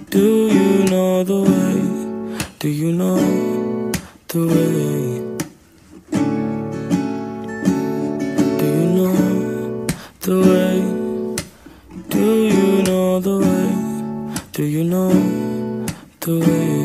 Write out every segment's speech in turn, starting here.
Do you know the way? Do you know the way? Do you know the way? Do you know the way? Do you know the way?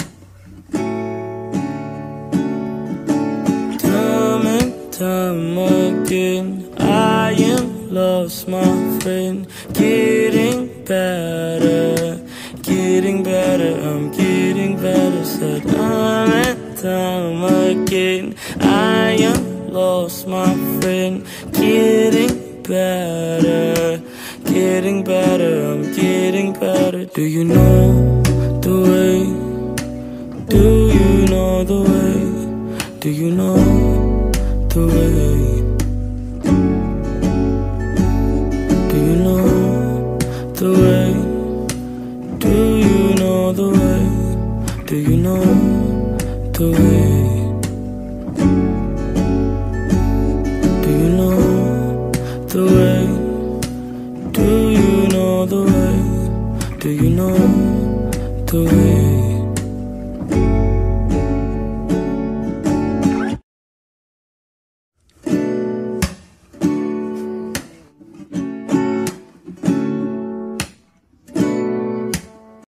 Time and time again, I am lost, my friend. Getting better, getting better, I'm getting better. Said time and time again, I am lost, my friend. Getting better, getting better, I'm getting better. Do you know the way? Do you know the way? Do you know the way?